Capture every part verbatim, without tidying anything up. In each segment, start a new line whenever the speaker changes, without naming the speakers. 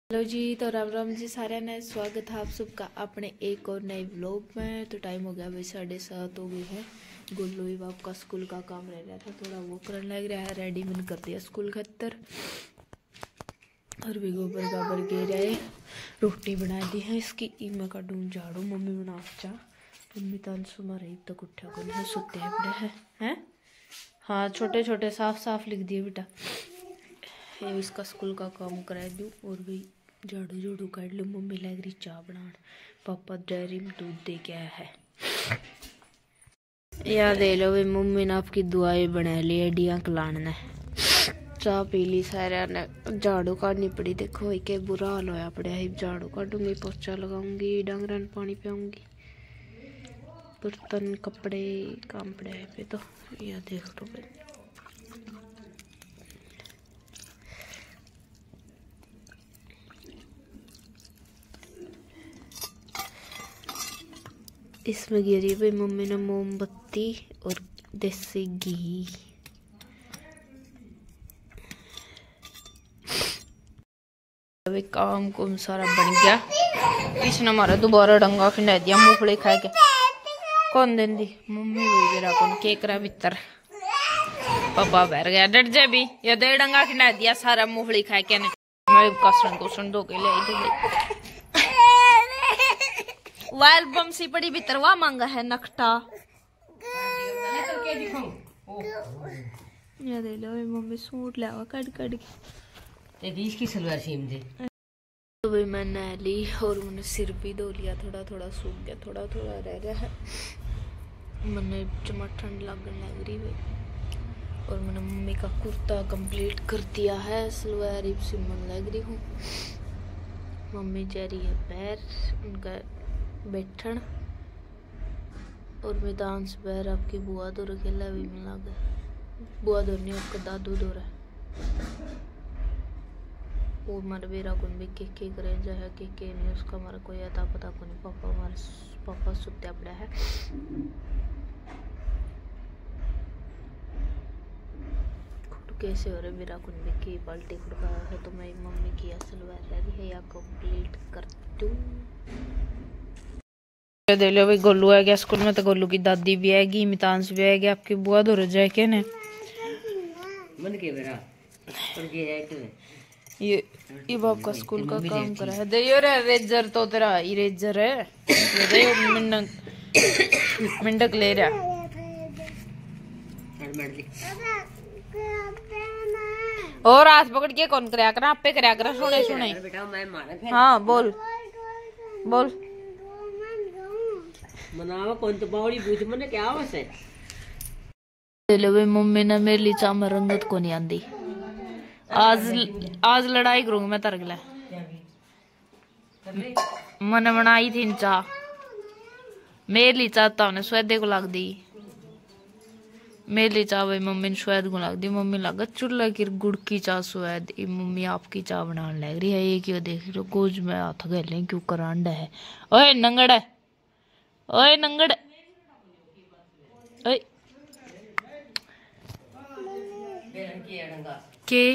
Hello जी, तो राम राम जी सारे ने स्वागत है आप सबका अपने एक और नए व्लॉग में। तो टाइम हो गया भाई साढ़े सात हो गई है। गुल्लू ही बाप का स्कूल का काम रह रहा था, थोड़ा वो करने लग रहा है। रेडी मैंने कर दिया स्कूल खतर और भी गोबर गाबर गिर रहे। रोटी बना दी है इसकी मैं काटूँ झाड़ू। मम्मी बना चा मम्मी तानसु मारे तक उठा को नहीं सुते हैं बड़े है हैं। हाँ छोटे छोटे साफ साफ लिख दिए बेटा। ये इसका स्कूल का काम करा दूँ और भी झाड़ू झाड़ू काट लूँ। मम्मी लग रही चाय बनाने। पापा डेयरी में दूध दे के आया है। याद दे लो भाई मम्मी ने आपकी दुआएं बना ली है। डिया कलान ने चाह पी ली सारे ने। झाड़ू काटनी पड़ी देखो के बुरा हाल होया पड़ा है। झाड़ू काटूंगी पोछा लगाऊंगी डंगरा ने पानी पियाऊंगी बर्तन कपड़े काम पड़े है पे। तो यह देख लो भाई इसमें गिरी भाई मम्मी ने मोमबत्ती और देसी घी। अभी काम कुम सारा बन गया। इसने हमारा दोबारा डंगा खिंडा दिया मूंगफली खा के। कौन दिन दी मम्मी बोल रहा कौन केकरा भीतर पापा बैठ गया डट जा भी ये दे डंगा खिंडा दिया सारा मूंगफली खा के। मैं कसरन कुसन धो के ले एल्बम सी पड़ी भीतर वह मांगा है नखटा। ये दे लो मम्मी सूट लावा कट कट के
बीस की सलवार सीम दे।
तो भाई मैं नहा ली और मैंने सिर भी धो लिया। थोड़ा थोड़ा सूख गया थोड़ा थोड़ा रह गया है। मैंने चमा ठंड लगने लग रही भाई। और मैंने मम्मी का कुर्ता कंप्लीट कर दिया है। सलवार सिमन लग रही हूँ। मम्मी जा रही है पैर उनका बैठन और मैदान से पैर आपकी बुआ दो रखेला भी मिला गया। बुआ दो नहीं आपका दादू दो रहा और मारे बेरा कौन भी के के करे जाए के के नहीं उसका हमारा कोई अता पता को नहीं। पापा हमारे पापा सुत्या पड़ा है। खुद कैसे हो रहे मेरा कौन भी की बाल्टी खुड़का है। तो मैं मम्मी की सलवार रह रही है या कंप्लीट कर दूं। दे लो भाई गोलू आ गया स्कूल में। तो गोलू की दादी भी आएगी मितांश भी आएगी आपकी बुआ दो जाए के ने
मन के बेरा और के है तो
ये ये बाप का स्कूल का काम करा है। दे यो रे रेजर तो तेरा इरेजर है। ये दे मिंडक मिंडक ले रहा और हाथ पकड़ के कौन करया करा आपे करया करा सुने सुने
बेटा मैं मारा फिर।
हाँ बोल बोल
मनावा कौन तो बावड़ी बूझ मने क्या आवस है।
ले वे मम्मी ने मेरे लिए चाम रंगत को नहीं आंदी। आज आज लड़ाई करूंगी मैं तरगला मन बनाई थी चाह मेरे लिए चाहता उन्हें स्वादे को लग दी। मेरे लिए चाह भाई मम्मी ने स्वाद को लग दी। मम्मी लगा चूल्हा की गुड़ की चाह स्वाद मम्मी आपकी चाह बनाने लग रही है। ये क्यों देख रहे हो कुछ मैं हाथ गले क्यों करांडा है। ओए नंगड़ है ओए नंगड़ ओए के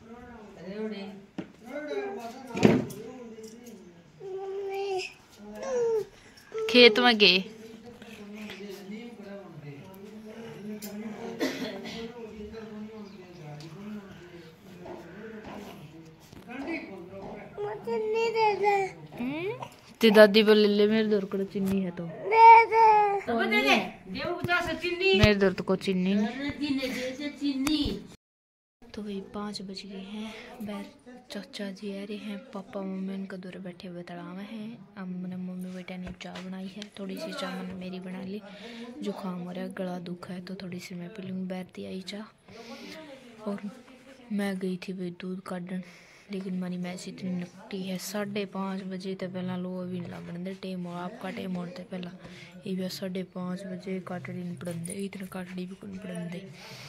खेत में गए ते दादी बोले ले मेरे दर को चीनी है तो मेरे दर को चीनी तो भाई पाँच बज गए हैं। बैर चाचा जी आ रहे हैं। पापा मम्मी उनका दूर बैठे हुए तड़ावे हैं। अब मैंने मम्मी बेटा ने चाय बनाई है। थोड़ी सी चाय मैंने मेरी बना ली। जुकाम हो रहा है गला दुखा है तो थोड़ी सी मैं पी लूँगी। बैर दी आई चाह और मैं गई थी भाई दूध काटन लेकिन मानी मैच इतनी नकटी है। साढ़े पाँच बजे तो पहला लो अभी लगन दे टेम हो आपका टेम होते पहला ये साढ़े पाँच बजे काटड़ी नहीं पड़न दे इतने काटड़ी भी कौन पड़न दे।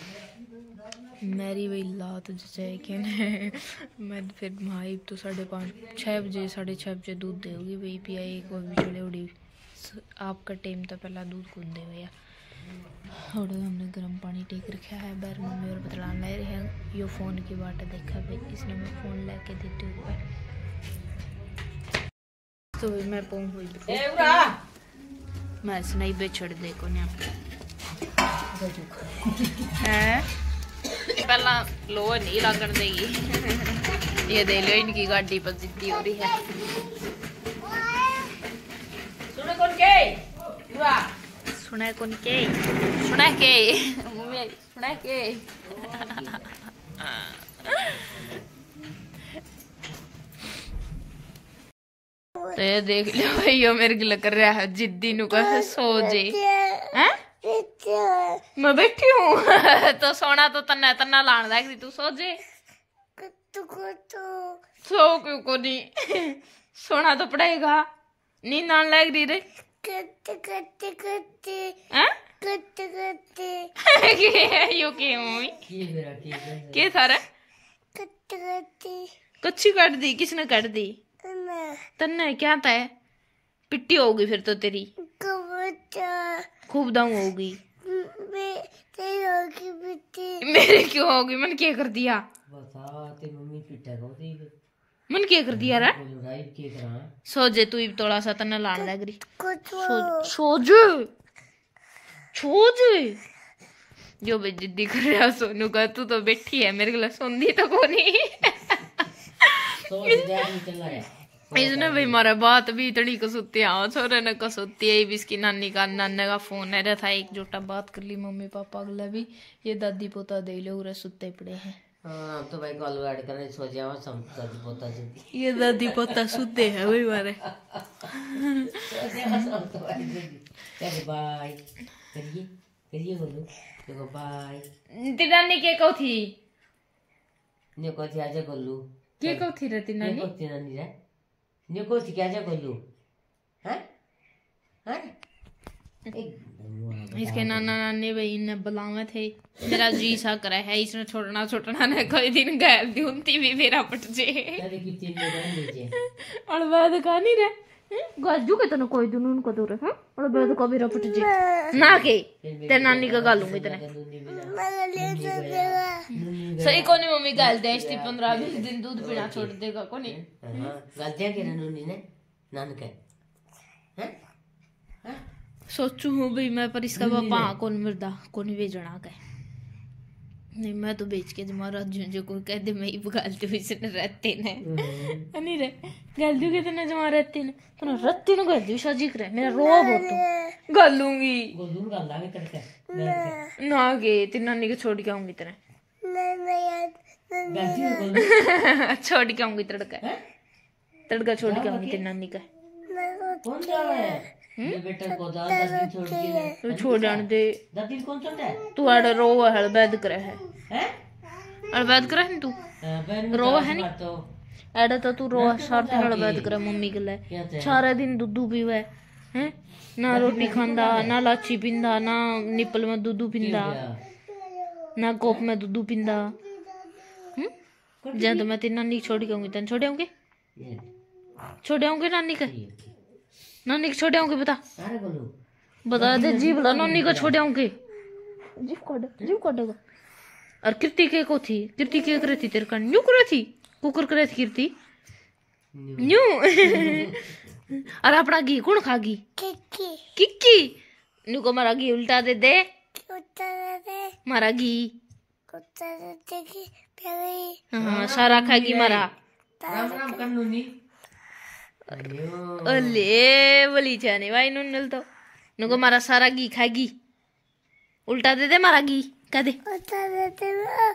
मेरी वही लात जैसे कि मैं फिर भाई तो साढ़े पाँच छः बजे साढ़े छः बजे दूध देगी वही पिया एक वो भी चले उड़ी आपका टाइम तो पहला दूध कौन दे भैया। और हमने गर्म पानी टेक रखा है। बैर मम्मी और बतलान ले रहे हैं। यो फ़ोन की बात देखा भाई इसने मैं फ़ोन लेके देती ऊपर तो मैं पहुंच हुई
ए उरा
मैं नहीं बेचड़ दे को ना है पहला लो नहीं लगन देगी ये दे लो इनकी गाड़ी पर जिद्दी हो रही है
सुनो कौन के उरा
सुना कौन के सुना के मम्मी सुना के तो ये देख लो भाई यो मेरे गिला कर रहा है जिद्दी नु कह सो जे हैं मैं बैठी हूँ तो सोना तो तन्ना तन्ना लान लग रही तू सो जे सो क्यों को नहीं सोना तो पड़ेगा नींद आने लग रही रे हैं यो के मम्मी के थारा कच्ची काट दी किसने काट दी तन्ने क्या था पिट्टी होगी फिर तो तेरी खूब दम होगी मेरे क्यों होगी मन क्या कर दिया
बता ते मम्मी पिटा को थी
मन क्या कर दिया रे
राइट के करा
सोजे तू थोड़ा सा तन्ने लान लग रही सोजे सोजे जो बे जिद्दी कर रहा सोनू का तू तो बैठी है मेरे को सुनती तो कोनी इसने भाई मारा बात भी इतनी कसुती हाँ छोरे ने कसुती है इसकी नानी का नाने का फोन है था एक जोटा बात कर ली मम्मी पापा अगला भी ये दादी पोता दे लो उरे सुते पड़े हैं
हाँ तो भाई कॉल ऐड करने सो जाओ सब दादी पोता जल्दी
ये दादी पोता सुते हैं वही मारे
बाय करिए करिए बोलो देखो बाय
तेरी नानी के को थी
ने को थी आजा गोलू
के को थी रहती नानी
को थी नानी रे ने को थी क्या आजा गोलू हैं हैं
इसके नाना नानी भाई ने बुलावे थे मेरा जी सा करे है इसने छोड़ना छोड़ना ने कोई दिन गैर दी भी मेरा पट जे
अरे कितने लोग लीजिए
और बाद का नहीं रे गाजू के तने कोई दिन उनको दूर है और बाद का भी रपट जे ना के तेरे नानी का गालूंगी तने सही कोनी मम्मी गाल दे इसकी पंद्रह बीस दिन दूध पीना छोड़ देगा कोनी
हां गाल दे के नूनी ने नान के हैं
सोचू हूँ भाई मैं पर इसका पापा कौन मरदा कौन भेजना का नहीं मैं तो बेच के जमा राजू जो कोई कह दे मैं ही गालती हूँ इसने रहते ने नहीं रे गालती के तने जमा रहते ने तो ना रहते ने गालती शाजी करे मेरा रोआ बहुत गालूंगी
गोलू गाल लागे करके
ना के तेरी नानी को छोड़ के आऊंगी तेरे छोड़ के आऊंगी तड़का तड़का छोड़ के आऊंगी तेरी नानी का
कौन जा रहा है ये बेटा को दाल दस दिन छोड़ के
तू छोड़ जाने दे
दस दिन कौन छोड़ता है
तू आड़े रोवा है बैद करे है
हैं
अलबैद करे है तू रोवा है नहीं एड़ा तो तू रोवा सार दिन अलबैद करे मम्मी के लिए सारा दिन दूध पीवे हैं ना रोटी खांदा ना लाची पींदा ना निपल में दूध पींदा ना कोप में दूध पींदा हम जब मैं तेरी नानी छोड़ के आऊंगी तन छोड़ आऊंगी छोड़ आऊंगी नानी का नानी को छोड़ आऊंगी बता
अरे बोलो
बता दे जी बोला नानी को छोड़ आऊंगी जीव काट जीव काटेगा और कीर्ति के को थी कीर्ति के करे थी तेरे का न्यू करे थी कुकर करे थी कीर्ति न्यू और अपना घी कौन खागी किक्की किक्की न्यू को मारा घी उल्टा दे दे उल्टा दे दे मारा घी उल्टा दे दे हाँ सारा खागी मारा
राम राम कन्नूनी
अले बोली जाने भाई नूनल तो नुको मारा सारा घी खागी उल्टा दे दे मारा घी कह दे उल्टा दे दे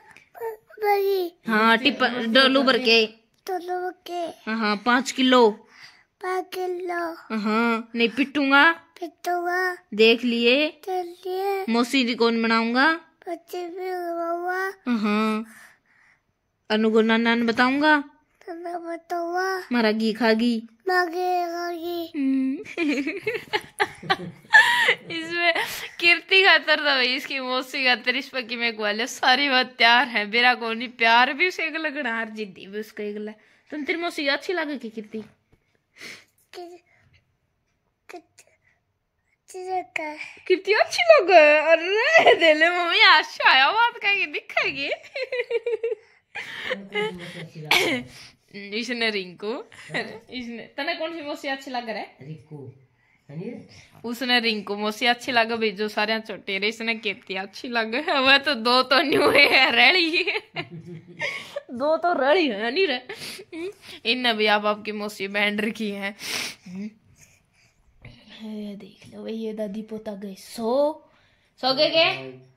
हाँ टिप डोलू भर के डोलू भर के हाँ पाँच किलो पाँच किलो हाँ नहीं पिटूंगा पिटूंगा देख लिए देख लिए मौसी जी कौन बनाऊंगा बच्चे भी बनाऊंगा हाँ अनुगो नाना ने बताऊंगा बताऊंगा मारा घी खागी इसमें कीर्ति खातर था भाई इसकी मौसी खातर इस पर की मैं ग्वाले सारी बात प्यार है मेरा को नहीं प्यार भी उसे एक लगना हर जिद्दी भी उसका एक लग तुम तेरी मौसी अच्छी लगे की कीर्ति कीर्ति अच्छी लगे अरे दिले मम्मी आशा आया बात कहेगी दिखेगी इसने रिंकू इसने तने कौन सी मौसी अच्छी लग रहा है?
रिंकू है
उसने रिंकू मौसी अच्छी लगे भाई, जो सारे छोटे रहे इसने केती अच्छी लगे। वह तो दो तो न्यू है रैली दो तो रैली है नहीं रे। इनने भी आप आपकी मौसी बैंड रखी है। देख लो भाई ये दादी पोता गए सो सो गए के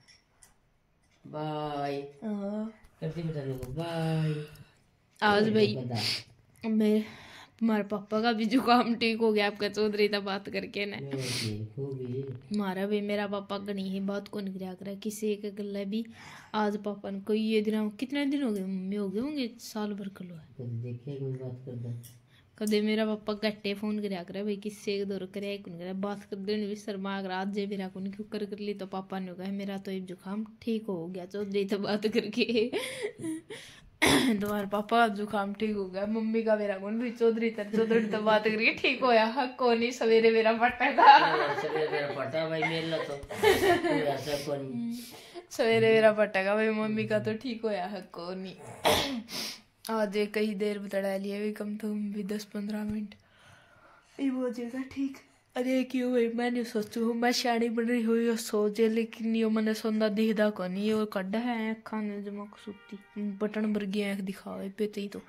बाय करती बेटा लोग बाय।
आज भाई मेरे हमारे पापा का भी जुकाम ठीक हो गया आपका चौधरी था बात करके ना। हमारा भी मेरा पापा गणी ही बहुत कौन गिरा कर किसी एक गला भी। आज पापा ने कोई ये दिन कितने दिन हो गए मम्मी हो गए होंगे साल भर कलो है। कदे मेरा पापा गट्टे फोन कराया करे भाई किससे एक दो करे करे बात कर देने भी शर्मा अगर आज जे मेरा कौन क्यों कर कर ली तो पापा ने कहा मेरा तो एक जुकाम ठीक हो गया चौधरी तो बात करके। तुम्हारे पापा जुकाम ठीक हो गया मम्मी का मेरा कौन भी चौधरी तर चौधरी तो बात करके ठीक होया हक को नहीं सवेरे मेरा पट्टा था
सवेरे मेरा पट्टा भाई मेरा तो ऐसा कौन
सवेरे मेरा पट्टा का भाई मम्मी का तो ठीक होया हक को नहीं। आज एक कई देर बता लिए भी कम तो भी दस पंद्रह मिनट ये हो जाएगा ठीक। अरे क्यों भाई मैंने सोचू मैं शानी बन रही हुई और सोचे लेकिन यो मैंने सोंदा दिखदा को नहीं यो कड्डा है खाने जमा सुती बटन वर्गी आँख दिखावे पे तो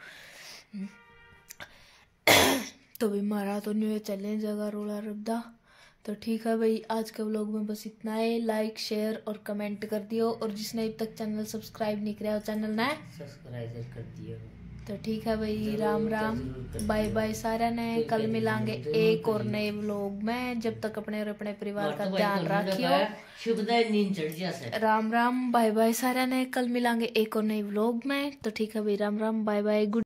तो भी मारा तो नहीं चले जगह रोला रब्दा। तो ठीक है भाई आज के व्लॉग में बस इतना है। लाइक शेयर और कमेंट कर दियो और जिसने अभी तक चैनल सब्सक्राइब नहीं किया वो चैनल ना
सब्सक्राइब कर दियो।
तो ठीक है भाई राम राम बाय बाय सारा ने कल मिलांगे एक और नए व्लॉग में। जब तक अपने और अपने परिवार का ध्यान रखियो। राम राम बाय बाय सारा ने कल मिलांगे एक और नए व्लॉग में। तो ठीक है भाई Ram Ram bye bye good.